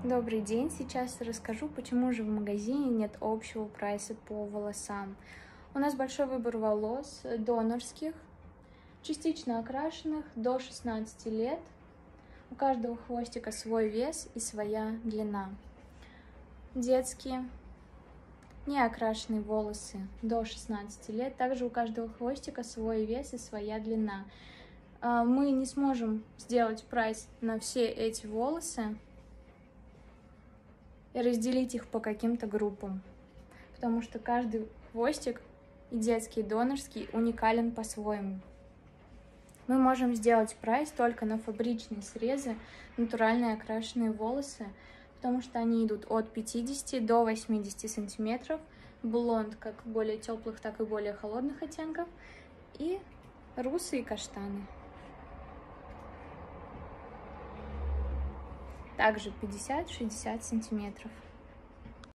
Добрый день! Сейчас расскажу, почему же в магазине нет общего прайса по волосам. У нас большой выбор волос донорских, частично окрашенных до 16 лет. У каждого хвостика свой вес и своя длина. Детские, неокрашенные волосы до 16 лет. Также у каждого хвостика свой вес и своя длина. Мы не сможем сделать прайс на все эти волосы и разделить их по каким-то группам, потому что каждый хвостик, и детский, и донорский, уникален по-своему. Мы можем сделать прайс только на фабричные срезы, натуральные окрашенные волосы, потому что они идут от 50 до 80 сантиметров, блонд как более теплых, так и более холодных оттенков, и русые каштаны. Также 50-60 сантиметров.